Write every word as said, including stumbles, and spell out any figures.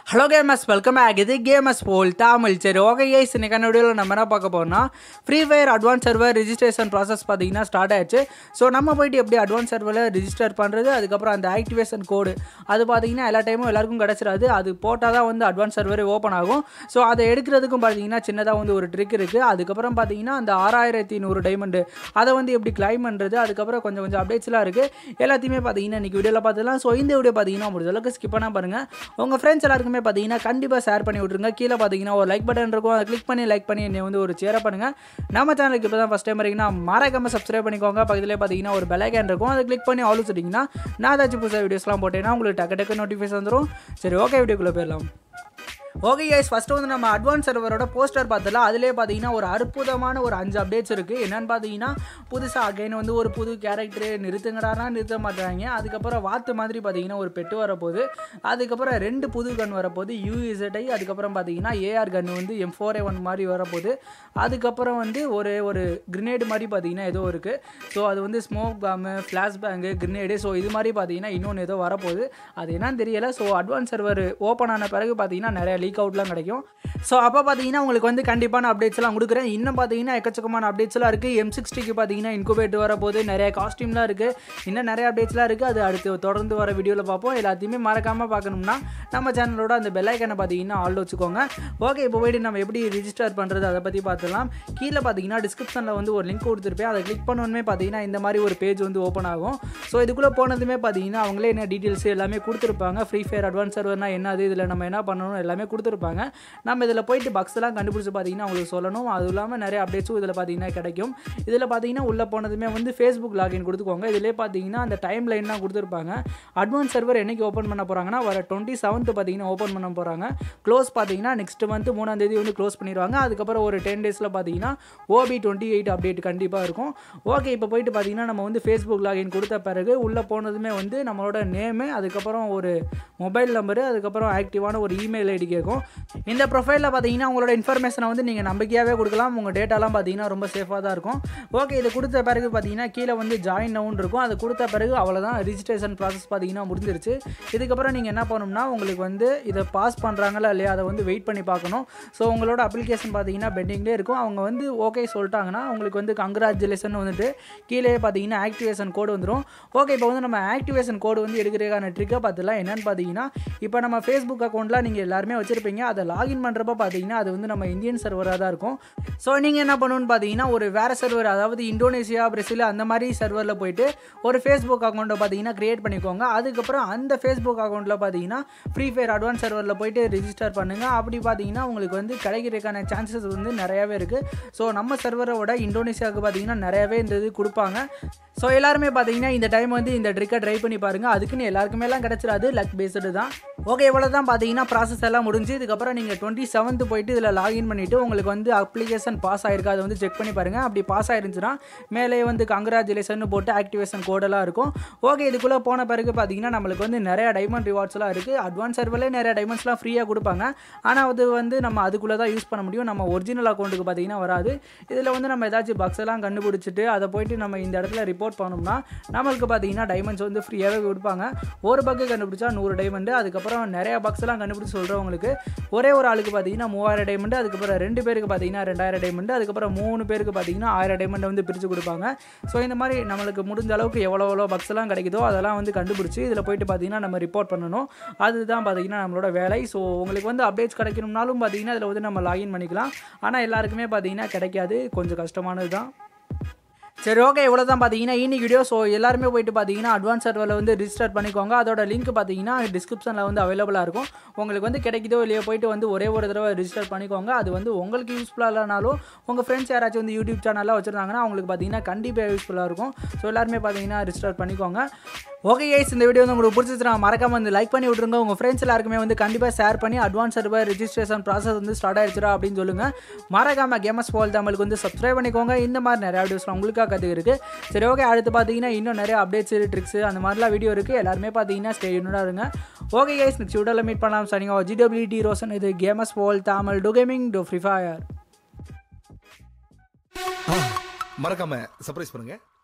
Hello gamers, welcome back. This is gamerzworldtamil. சரி okay guys, இன்னைக்கான வீடியோல நம்ம என்ன பார்க்க போறோம்னா free fire advance server registration process பாத்தீங்கன்னா ஸ்டார்ட் ஆயிடுச்சு. சோ நம்ம போய்ட்டு எப்படி அட்வான்ஸ் சர்வர்ல ரெஜிஸ்டர் பண்றது, அதுக்கு அப்புறம் அந்த ஆக்டிவேஷன் கோட் அது பாத்தீங்கன்னா எல்லா டைமும் எல்லாருக்கும் கிடைச்சிராது. அது போட்டா தான் வந்து அட்வான்ஸ் சர்வர் ஓபன் ஆகும். சோ அதை எடுக்கிறதுக்கும் பாத்தீங்கன்னா சின்னதா வந்து ஒரு ட்ரிக் இருக்கு. அதுக்கு அப்புறம் பாத்தீங்கன்னா அந்த ஆறாயிரத்து நூறு டைமண்ட் அதை வந்து எப்படி கிளைம் பண்றது, அதுக்கு அப்புறம் கொஞ்சம் கொஞ்சம் அப்டேட்ஸ்லாம் இருக்கு. எல்லாத்தையுமே பாத்தீங்கன்னா இன்னைக்கு வீடியோல பார்த்தலாம். சோ இந்த வீடியோ பாத்தீங்கன்னா முடிஞ்ச அளவுக்கு ஸ்கிப் பண்ணாம பாருங்க. உங்க ஃப்ரெண்ட்ஸ் எல்லாருக்கும் பாத்தீங்கன்னா கண்டிப்பா ஷேர் பண்ணி விட்டுருங்க. கீழ பாத்தீங்கன்னா ஒரு லைக் பட்டன் இருக்கும், அதை கிளிக் பண்ணி லைக் பண்ணி என்னை வந்து ஒரு ஷேர் பண்ணுங்க. நம்ம சேனலுக்கு இப்பதான் ஃபர்ஸ்ட் டைம் வரீங்கன்னா மறக்காம சப்ஸ்கிரைப் பண்ணிக்கோங்க. பக்கத்துலயே பாத்தீங்கன்னா ஒரு பெல் ஐகான் இருக்கும், அதை கிளிக் பண்ணி ஆல் வச்சிட்டீங்கன்னா நான் ஏதாச்சும் புதுசா வீடியோஸ்லாம் போட்டேன்னா உங்களுக்கு டக்கு டக்கு நோட்டிஃபிகேஷன் வந்துடும். சரி ஓகே, வீடியோக்குள்ள போயிடலாம். ஓகே கைஸ், ஃபர்ஸ்ட் வந்து நம்ம அட்வான்ஸ் சர்வரோட போஸ்டர் பார்த்தலாம். அதிலே பார்த்தீங்கன்னா ஒரு அற்புதமான ஒரு அஞ்சு அப்டேட்ஸ் இருக்குது. என்னென்னு பார்த்தீங்கன்னா புதுசாக அகைன் வந்து ஒரு புது கேரக்டரு நிறுத்துங்கடானா நிறுத்த மாட்டாங்க. அதுக்கப்புறம் வாத்து மாதிரி பார்த்தீங்கன்னா ஒரு பெட்டு வரப்போகுது. அதுக்கப்புறம் ரெண்டு புது கன் வரப்போகுது, யூஇசட்ஐ. அதுக்கப்புறம் பார்த்தீங்கன்னா ஏஆர் கன் வந்து எம் ஃபோர் ஏ ஒன் மாதிரி வரப்போகுது. அதுக்கப்புறம் வந்து ஒரு ஒரு கிரினேடு மாதிரி பார்த்தீங்கன்னா ஏதோ இருக்குது. ஸோ அது வந்து ஸ்மோக் பாம்பு, ஃப்ளாஷ் பேங்கு, கிரினேடு. ஸோ இது மாதிரி பார்த்தீங்கன்னா இன்னொன்று ஏதோ வரப்போகுது, அது என்னன்னு தெரியலை. ஸோ அட்வான்ஸ் சர்வர் ஓப்பன் ஆன பிறகு பார்த்தீங்கன்னா நிறைய லீக் அவுட்லாம் கிடைக்கும். ஸோ அப்போ பார்த்தீங்கன்னா உங்களுக்கு வந்து கண்டிப்பான அப்டேட்ஸ்லாம் கொடுக்குறேன். இன்னும் பார்த்தீங்கன்னா எக்கச்சக்கமான அப்டேட்ஸ்லாம் இருக்குது. எம் சிக்ஸ்டிக்கு பார்த்தீங்கன்னா இன்குபேட்டர் வரப்போது, நிறைய காஸ்டியூம்லாம் இருக்குது, இன்னும் நிறைய அப்டேட்ஸ்லாம் இருக்குது. அது அடுத்து தொடர்ந்து வர வீடியோவில் பார்ப்போம். எல்லாத்தையுமே மறக்காமல் பார்க்கணும்னா நம்ம சேனலோட அந்த பெல் ஐக்கானை பார்த்தீங்கன்னா ஆல் வச்சுக்கோங்க. ஓகே, இப்போ போய்ட்டு நம்ம எப்படி ரிஜிஸ்டர் பண்ணுறது அதை பற்றி பார்த்துலாம். கீழே பார்த்தீங்கன்னா டிஸ்கிரிப்ஷனில் வந்து ஒரு லிங்க் கொடுத்துருப்பேன், அதை கிளிக் பண்ணணுமே பார்த்தீங்கன்னா இந்த மாதிரி ஒரு பேஜ் வந்து ஓப்பன் ஆகும். ஸோ இதுக்குள்ளே போனதுமே பார்த்தீங்கன்னா அவங்களே என்ன டீட்டெயில்ஸ் எல்லாமே கொடுத்துருப்பாங்க. ஃப்ரீ ஃபயர் அட்வான்ஸ் சர்வர்னா என்னது, இதில் நம்ம என்ன பண்ணணும் எல்லாமே கொடுத்துருப்பாங்க. நம்ம இதில் போயிட்டு பக்ஸ்லாம் கண்டுபிடிச்சி பார்த்தீங்கன்னா உங்களுக்கு சொல்லணும். அதுவும் இல்லாமல் நிறைய அப்டேட்ஸும் இதில் பார்த்தீங்கன்னா கிடைக்கும். இதில் பார்த்தீங்கன்னா உள்ளே போனதுமே வந்து ஃபேஸ்புக் லாகின் கொடுத்துக்கோங்க. இதிலே பார்த்தீங்கன்னா அந்த டைம் லைன்லாம் கொடுத்துருப்பாங்க. அட்வான்ஸ் சர்வர் என்னைக்கு ஓப்பன் பண்ண போகிறாங்கன்னா வர டுவெண்ட்டி செவன்த் பார்த்தீங்கன்னா ஓப்பன் பண்ண போகிறாங்க. க்ளோஸ் பார்த்தீங்கன்னா நெக்ஸ்ட் மந்த் மூணாம் தேதி வந்து க்ளோஸ் பண்ணிடுவாங்க. அதுக்கப்புறம் ஒரு டென் டேஸில் பார்த்தீங்கன்னா ஓபி டுவெண்ட்டி எயிட் அப்டேட் கண்டிப்பாக இருக்கும். ஓகே, இப்போ போயிட்டு பார்த்தீங்கன்னா நம்ம வந்து ஃபேஸ்புக் லாகின் கொடுத்த பிறகு உள்ளே போனதுமே வந்து நம்மளோட நேமு, அதுக்கப்புறம் ஒரு மொபைல் நம்பரு, அதுக்கப்புறம் ஆக்டிவான ஒரு இமெயில் ஐடி கேட்கும். இந்த ப்ரொஃபைலில் பார்த்தீங்கன்னா உங்களோட இன்ஃபர்மேஷனை வந்து நீங்கள் நம்பிக்கையாகவே கொடுக்கலாம். உங்கள் டேட்டாலாம் பார்த்தீங்கன்னா ரொம்ப சேஃபாக தான் இருக்கும். ஓகே, இது கொடுத்த பிறகு பார்த்தீங்கன்னா கீழே வந்து ஜாயின் நவுன் இருக்கும். அது கொடுத்த பிறகு அவ்வளோதான், ரிஜிஸ்ட்ரேஷன் ப்ராசஸ் பார்த்தீங்கன்னா முடிஞ்சிருச்சு. இதுக்கப்புறம் நீங்கள் என்ன பண்ணணும்னா உங்களுக்கு வந்து இதை பாஸ் பண்ணுறாங்களா இல்லையா அதை வந்து வெயிட் பண்ணி பார்க்கணும். ஸோ உங்களோட அப்ளிகேஷன் பார்த்தீங்கன்னா பெண்டிங்லேயே இருக்கும். அவங்க வந்து ஓகே சொல்லிட்டாங்கன்னா உங்களுக்கு வந்து கங்க்ராச்சுலேஷன் வந்துட்டு கீழே பார்த்தீங்கன்னா ஆக்டிவேஷன் கோடு வந்துடும். ஓகே, இப்போ வந்து நம்ம ஆக்டிவேஷன் கோடு வந்து எடுக்கிறதுக்கான ட்ரிக்கை பார்த்துலாம். என்னென்னு பார்த்தீங்கன்னா இப்போ நம்ம ஃபேஸ்புக் அக்கௌண்ட்டில் நீங்கள் எல்லாருமே வச்சுருப்பீங்க. அதை லாகின் பண்ணுறப்ப பார்த்தீங்கன்னா அது வந்து நம்ம இந்தியன் சர்வராக தான் இருக்கும். ஸோ நீங்கள் என்ன பண்ணணும்னு பார்த்தீங்கன்னா ஒரு வேறு சர்வர், அதாவது இந்தோனேஷியா, பிரேசில் அந்த மாதிரி சர்வரில் போயிட்டு ஒரு ஃபேஸ்புக் அக்கௌண்ட்டை பார்த்தீங்கன்னா க்ரியேட் பண்ணிக்கோங்க. அதுக்கப்புறம் அந்த ஃபேஸ்புக் அக்கௌண்ட்டில் பார்த்தீங்கன்னா ஃப்ரீ ஃபயர் அட்வான்ஸ் சர்வரில் போயிட்டு ரிஜிஸ்டர் பண்ணுங்கள். அப்படி பார்த்தீங்கன்னா உங்களுக்கு வந்து கிடைக்கிறதுக்கான சான்சஸ் வந்து நிறையாவே இருக்குது. ஸோ நம்ம சர்வரோட இந்தோனேஷியாவுக்கு பார்த்தீங்கன்னா நிறையாவே இந்த இது கொடுப்பாங்க. ஸோ எல்லாருமே பார்த்தீங்கன்னா இந்த டைம் வந்து இந்த ட்ரிக்கை ட்ரை பண்ணி பாருங்கள். அதுக்குன்னு எல்லாருக்குமே எல்லாம் கிடச்சிடாது, லக் பேஸ்டு தான். ஓகே, இவ்வளோ தான் பார்த்தீங்கன்னா ப்ராசஸ் எல்லாம் முடிஞ்சு. இதுக்கப்புறம் நீங்கள் டுவெண்ட்டி செவன்த் போயிட்டு இதில் லாகின் பண்ணிவிட்டு உங்களுக்கு வந்து அப்ளிகேஷன் பாஸ் ஆகிருக்கா அதை வந்து செக் பண்ணி பாருங்கள். அப்படி பாஸ் ஆயிருந்துச்சுன்னா மேலே வந்து கங்க்ராச்சுலேஷன் போட்டு ஆக்டிவேஷன் கோடெல்லாம் இருக்கும். ஓகே, இதுக்குள்ளே போன பிறகு பார்த்தீங்கன்னா நம்மளுக்கு வந்து நிறையா டைமண்ட் ரிவார்ட்ஸ்லாம் இருக்குது. அட்வான்ஸ் சர்வரில் நிறைய டைமண்ட்ஸ்லாம் ஃப்ரீயாக கொடுப்பாங்க. ஆனால் அது வந்து நம்ம அதுக்குள்ளே தான் யூஸ் பண்ண முடியும். நம்ம ஒரிஜினல் அக்கௌண்ட்டுக்கு பார்த்தீங்கன்னா வராது. இதில் வந்து நம்ம ஏதாச்சும் பக்ஸ் எல்லாம் கண்டுபிடிச்சிட்டு அதை போயிட்டு நம்ம இந்த இடத்துல ரிப்போர்ட் பண்ணோம்னா நம்மளுக்கு பார்த்தீங்கன்னா டைமண்ட்ஸ் வந்து ஃப்ரீயாகவே கொடுப்பாங்க. ஒரு பக்கு கண்டுபிடிச்சா நூறு டைமண்ட். அதுக்கப்புறம் நிறைய பக்ஸ் எல்லாம் கண்டுபிடிச்சி சொல்கிறவங்களுக்கு ஒரே ஒரு ஆளுக்கு பார்த்தீங்கன்னா மூவாயிரம் டைமண்ட், அதுக்கப்புறம் ரெண்டு பேருக்கு பார்த்தீங்கன்னா ரெண்டாயிரம் டைமண்ட், அதுக்கப்புறம் மூணு பேருக்கு பார்த்தீங்கன்னா ஆயிரம் டைமண்ட் வந்து பிரித்து கொடுப்பாங்க. ஸோ இந்த மாதிரி நம்மளுக்கு முடிஞ்ச அளவுக்கு எவ்வளோ எவ்வளோ பக்ஸ் எல்லாம் கிடைக்குதோ அதெல்லாம் வந்து கண்டுபிடிச்சி இதில் போயிட்டு பார்த்தீங்கன்னா நம்ம ரிப்போர்ட் பண்ணணும். அதுதான் பார்த்தீங்கன்னா நம்மளோட வேலை. ஸோ உங்களுக்கு வந்து அப்டேட்ஸ் கிடைக்கணும்னாலும் பார்த்தீங்கன்னா இதில் வந்து நம்ம லாகின் பண்ணிக்கலாம். ஆனால் எல்லாருக்குமே பார்த்தீங்கன்னா கிடைக்காது, கொஞ்சம் கஷ்டமானது தான். சரி ஓகே, இவ்வளோ தான் பார்த்தீங்கன்னா இன்னைக்கு வீடியோ. ஸோ எல்லாருமே போயிட்டு பார்த்தீங்கன்னா அட்வான்ஸ் சர்வரில் வந்து ரிஜிஸ்டர் பண்ணிக்கோங்க. அதோட லிங்க் பார்த்தீங்கன்னா டிஸ்கிரிப்ஷனில் வந்து அவைலபிளாக இருக்கும். உங்களுக்கு வந்து கிடைக்குதோ இல்லையோ போயிட்டு வந்து ஒரே ஒரு தடவை ரிஜிஸ்டர் பண்ணிக்கோங்க. அது வந்து உங்களுக்கு யூஸ்ஃபுல்லாக இல்லைனாலும் உங்கள் ஃப்ரெண்ட்ஸ் யாராச்சும் வந்து யூடியூப் சேனல்லாம் வச்சுருந்தாங்கன்னா அவங்களுக்கு பார்த்தீங்கன்னா கண்டிப்பாக யூஸ்ஃபுல்லாக இருக்கும். ஸோ எல்லாருமே பார்த்தீங்கன்னா ரிஜிஸ்டர் பண்ணிக்கோங்க. ஓகே கைஸ், இந்த வீடியோ வந்து உங்களுக்கு பிடிச்சிச்சுனா மறக்காம வந்து லைக் பண்ணி விட்டுருங்க. உங்கள் ஃப்ரெண்ட்ஸ் எல்லாருக்குமே வந்து கண்டிப்பாக ஷேர் பண்ணி அட்வான்ஸ் சர்வர் ரெஜிஸ்ட்ரேஷன் ப்ராசஸ் வந்து ஸ்டார்ட் ஆயிடுச்சுரா அப்படின்னு சொல்லுங்கள். மறக்காம gamerzworldtamil வந்து சப்ஸ்கிரைப் பண்ணிக்கோங்க. இந்த மாதிரி நிறைய வீடியோஸ்லாம் உங்களுக்காக கற்று இருக்குது. சரி ஓகே, அடுத்து பார்த்தீங்கன்னா இன்னும் நிறைய அப்டேட்ஸ், ட்ரிக்ஸ் அந்த மாதிரிலாம் வீடியோ இருக்குது. எல்லாருமே பார்த்தீங்கன்னா ஸ்டே யூனிட்டாக இருங்க. ஓகே கைஸ், நெக்ஸ்ட் வீடியோவில் மீட் பண்ணலாம். சனிங்க ஜிடபிள்யூடி ரோஷன், இது gamerzworldtamil, do gaming, do free fire. மறக்காம சர்ப்ரைஸ் பண்ணுங்க.